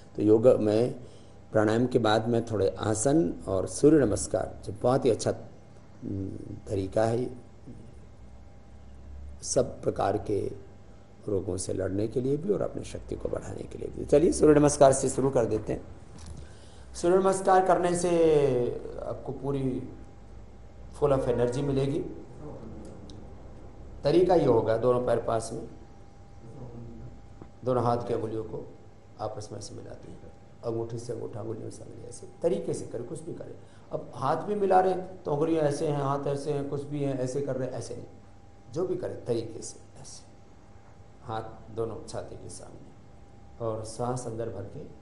तो योग में प्राणायाम के बाद में थोड़े आसन और सूर्य नमस्कार, जो बहुत ही अच्छा तरीका है सब प्रकार के रोगों से लड़ने के लिए भी और अपनी शक्ति को बढ़ाने के लिए भी। चलिए सूर्य नमस्कार से शुरू कर देते हैं। सूर्य नमस्कार करने से आपको पूरी फुल ऑफ एनर्जी मिलेगी। तरीका ये होगा, दोनों पैर पास में, दोनों हाथ की अंगुलियों को आपस में ऐसे मिलाते हैं, अंगूठी से अंगूठा, अंगुलियों से अंगुली, ऐसे तरीके से करें, कुछ भी करें। अब हाथ भी मिला रहे तो अंगुलियाँ ऐसे हैं, हाथ ऐसे हैं, कुछ भी हैं ऐसे कर रहे, ऐसे नहीं, जो भी करें तरीके से ऐसे, हाथ दोनों छाती के सामने और सांस अंदर भर के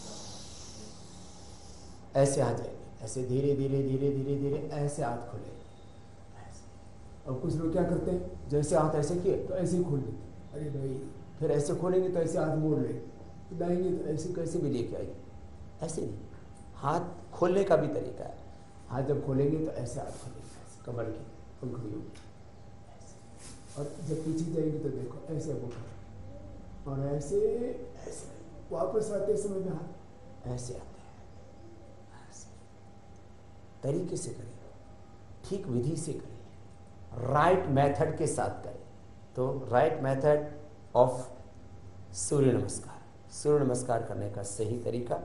ऐसे आ जाएंगे, ऐसे धीरे धीरे धीरे धीरे धीरे ऐसे हाथ खुले ऐसे। और कुछ लोग क्या करते हैं, जैसे हाथ ऐसे किए तो ऐसे ही खोल लेते, अरे भाई, फिर ऐसे खोलेंगे तो ऐसे हाथ मोड़ लेंगे, दाएंगे तो ऐसे कैसे भी लेके आएंगे, ऐसे नहीं। हाथ खोलने का भी तरीका है। हाथ जब खोलेंगे तो ऐसे हाथ खोलेंगे, ऐसे कमर की पंखुड़ियों ऐसे, और जब पीछे जाएंगे तो देखो ऐसे अंगूठा, और ऐसे ऐसे वापस आते समय में हाथ ऐसे आते हैं, ऐसे तरीके से करें, ठीक विधि से करें, राइट मेथड के साथ करें। तो राइट मेथड ऑफ सूर्य नमस्कार, सूर्य नमस्कार करने का सही तरीका,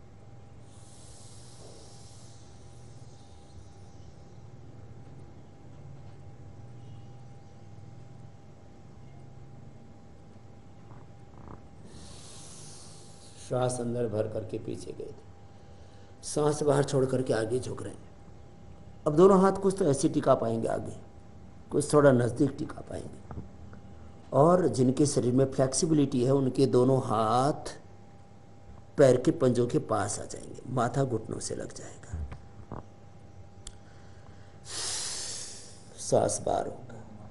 श्वास अंदर भर करके पीछे गए थे, सांस बाहर छोड़ करके आगे झुक रहे हैं। अब दोनों हाथ कुछ तो ऐसे टिका पाएंगे आगे, कुछ थोड़ा नज़दीक टिका पाएंगे, और जिनके शरीर में फ्लेक्सिबिलिटी है उनके दोनों हाथ पैर के पंजों के पास आ जाएंगे, माथा घुटनों से लग जाएगा, सांस बाहर होगा।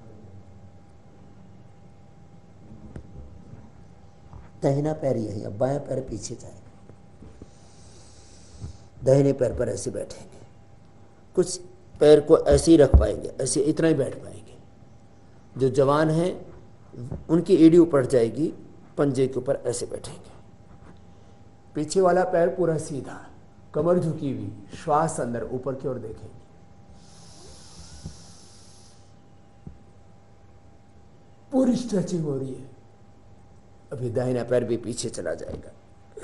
दाहिना पैर यही, अब बायां पैर पीछे जाएगा, दाहिने पैर पर ऐसे बैठेंगे, कुछ पैर को ऐसे ही रख पाएंगे, ऐसे इतना ही बैठ पाएंगे। जो जवान हैं उनकी एड़ी ऊपर जाएगी, पंजे के ऊपर ऐसे बैठेंगे, पीछे वाला पैर पूरा सीधा, कमर झुकी हुई, श्वास अंदर ऊपर की ओर देखेंगे, पूरी स्ट्रेचिंग हो रही है। अभी दाहिना पैर भी पीछे चला जाएगा,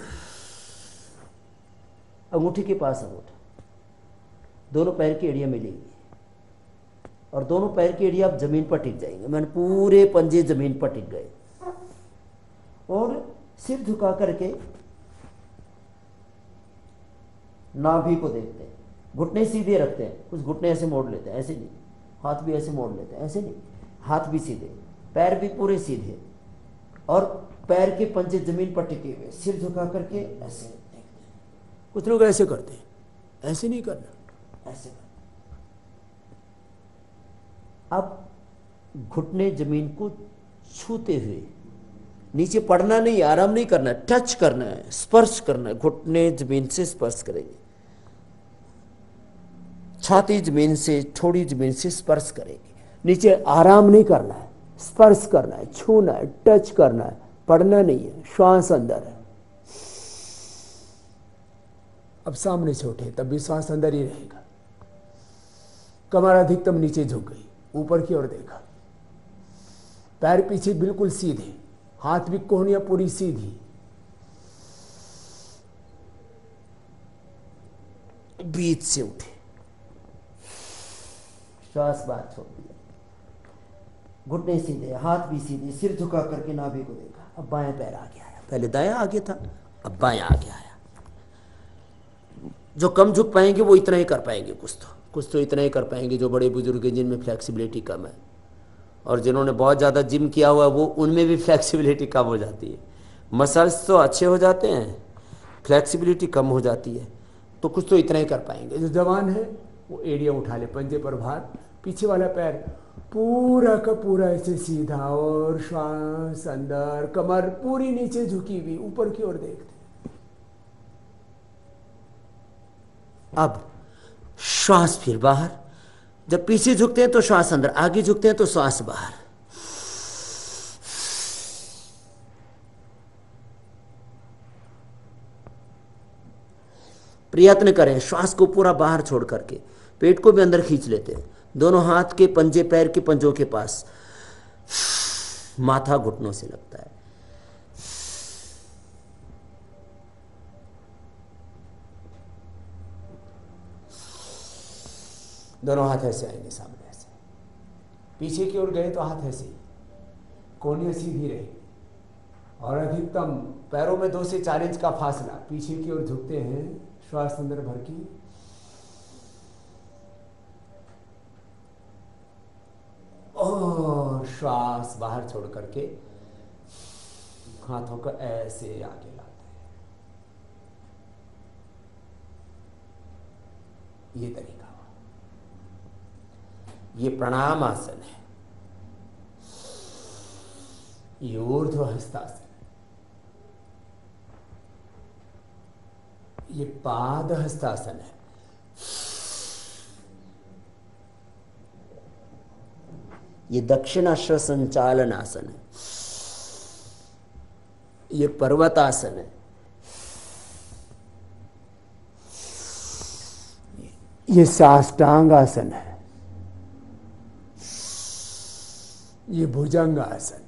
अंगूठी के पास अंगूठा, दोनों पैर की एड़ियां मिलेंगी और दोनों पैर की एड़ियां अब जमीन पर टिक जाएंगे, मैंने पूरे पंजे जमीन पर टिक गए, और सिर झुका करके नाभि को देखते हैं, घुटने सीधे रखते हैं, कुछ घुटने ऐसे मोड़ लेते हैं, ऐसे नहीं, हाथ भी ऐसे मोड़ लेते हैं, ऐसे नहीं, हाथ भी सीधे, पैर भी पूरे सीधे, और पैर के पंजे जमीन पर टिके हुए, सिर झुका करके ऐसे देखते हैं। कुछ लोग ऐसे करते हैं, ऐसे नहीं करना, ऐसे करना। अब घुटने जमीन को छूते हुए, नीचे पड़ना नहीं, आराम नहीं करना, टच करना है, स्पर्श करना है, घुटने जमीन से स्पर्श करेंगे, छाती जमीन से, थोड़ी जमीन से स्पर्श करेंगे, नीचे आराम नहीं करना है, स्पर्श करना है, छूना है, टच करना है, पड़ना नहीं है, श्वास अंदर है। अब सामने से उठे तब भी श्वास अंदर ही रहेगा, कमर अधिकतम नीचे झुक गई, ऊपर की ओर देखा, पैर पीछे बिल्कुल सीधे, हाथ भी कोहनियां पूरी सीधी, बीच से उठे, श्वास बाहर छोड़ दिया, घुटने सीधे, हाथ भी सीधे, सिर झुका करके नाभि को देखा। अब बायां पैर आगे आया, पहले दायां आगे था, अब बायां आगे आया। जो कम झुक पाएंगे वो इतना ही कर पाएंगे, कुछ तो इतना ही कर पाएंगे, जो बड़े बुजुर्ग हैं जिनमें फ्लेक्सिबिलिटी कम है, और जिन्होंने बहुत ज़्यादा जिम किया हुआ है वो, उनमें भी फ्लेक्सिबिलिटी कम हो जाती है। मसल्स तो अच्छे हो जाते हैं, फ्लेक्सिबिलिटी कम हो जाती है, तो कुछ तो इतना ही कर पाएंगे। जो जवान है वो एड़ियाँ उठा ले, पंजे पर भार, पीछे वाला पैर पूरा का पूरा ऐसे सीधा, और श्वास अंदर, कमर पूरी नीचे झुकी हुई, ऊपर की ओर देखते। अब श्वास फिर बाहर, जब पीछे झुकते हैं तो श्वास अंदर, आगे झुकते हैं तो श्वास बाहर। प्रयत्न करें, श्वास को पूरा बाहर छोड़ करके पेट को भी अंदर खींच लेते हैं। दोनों हाथ के पंजे पैर के पंजों के पास, माथा घुटनों से लगता है। दोनों हाथ ऐसे आएंगे सामने, ऐसे पीछे की ओर गए तो हाथ ऐसे ही, कोहनी सीधी रही और अधिकतम पैरों में 2 से 4 इंच का फासला, पीछे की ओर झुकते हैं। श्वास अंदर भर की और श्वास बाहर छोड़ करके हाथों को ऐसे आगे लाते हैं। ये तरीका, ये प्राणायाम आसन है। ये ऊर्ध्व हस्तासन, ये पाद हस्तासन है। ये दक्षिणाश्व संचालन आसन है। ये पर्वतासन है। ये साष्टांग आसन है। ये भुजंग आसन,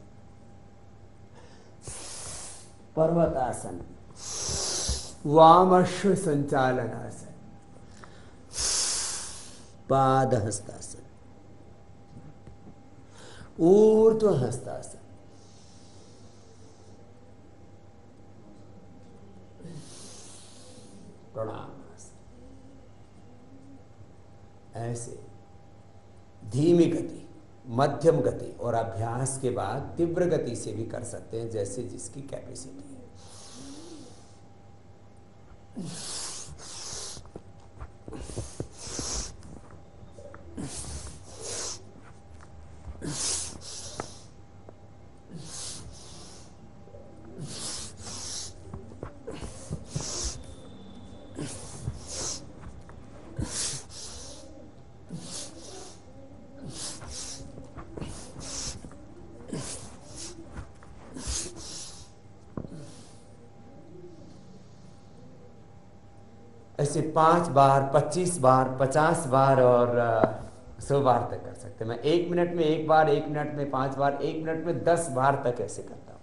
पर्वतासन, वामश्व संचालन आसन, पाद हस्तासन, ऊर्ध्व हस्तासन, प्रणाम आसन। ऐसे धीमी गति, मध्यम गति और अभ्यास के बाद तीव्र गति से भी कर सकते हैं, जैसे जिसकी कैपेसिटी है। ऐसे 5 बार, 25 बार, 50 बार और 100 बार तक कर सकते हैं। मैं 1 मिनट में 1 बार, 1 मिनट में 5 बार, 1 मिनट में 10 बार तक ऐसे करता हूँ।